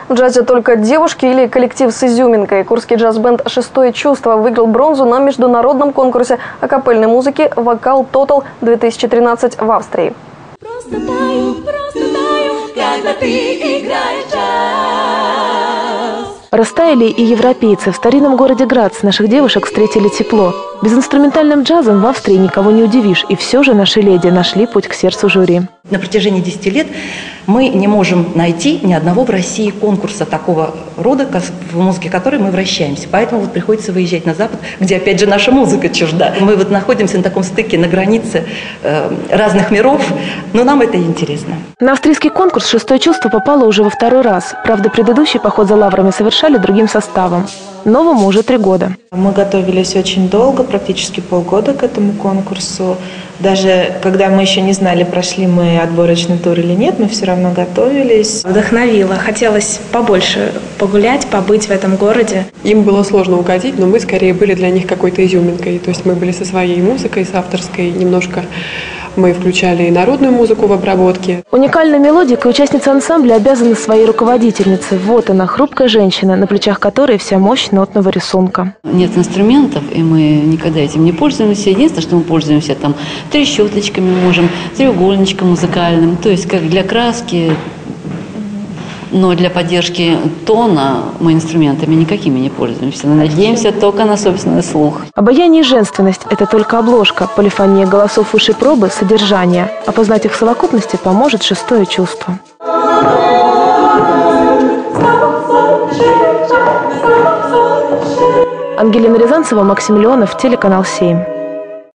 В джазе только девушки или коллектив с изюминкой. Курский джаз-бенд «Шестое чувство» выиграл бронзу на международном конкурсе акапельной музыки «Вокал Тотал 2013» в Австрии. Просто таю, когда ты играешь джаз. Растаяли и европейцы. В старинном городе Грац наших девушек встретили тепло. Безинструментальным джазом в Австрии никого не удивишь. И все же наши леди нашли путь к сердцу жюри. На протяжении 10 лет мы не можем найти ни одного в России конкурса такого рода, в музыке которой мы вращаемся. Поэтому вот приходится выезжать на Запад, где опять же наша музыка чужда. Мы вот находимся на таком стыке, на границе разных миров, но нам это интересно. На австрийский конкурс «Шестое чувство» попало уже во второй раз. Правда, предыдущий поход за лаврами совершали другим составом. Новому уже 3 года. Мы готовились очень долго, практически полгода к этому конкурсу. Даже когда мы еще не знали, прошли мы отборочный тур или нет, мы все равно готовились. Вдохновило. Хотелось побольше погулять, побыть в этом городе. Им было сложно угодить, но мы скорее были для них какой-то изюминкой. То есть мы были со своей музыкой, с авторской немножко. Мы включали и народную музыку в обработке. Уникальной мелодикой участница ансамбля обязана своей руководительнице. Вот она, хрупкая женщина, на плечах которой вся мощь нотного рисунка. Нет инструментов, и мы никогда этим не пользуемся. Единственное, что мы пользуемся там трещоточками, можем, треугольничком музыкальным. То есть как для краски, но для поддержки тона мы инструментами никакими не пользуемся. Надеемся только на собственный слух. Обаяние и женственность – это только обложка. Полифония голосов высшей пробы – содержание. Опознать их в совокупности поможет «Шестое чувство». Ангелина Рязанцева, Максим Леонов, телеканал 7.